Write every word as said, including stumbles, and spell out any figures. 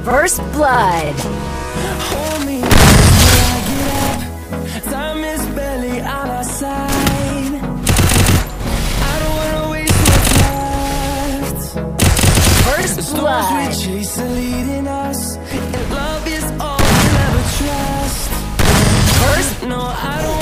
First blood. Hold me till I get up. Time is barely on our side. I don't wanna waste what's left. First The storms blood. we chase are leading us, and love is all we'll ever trust. First No, I don't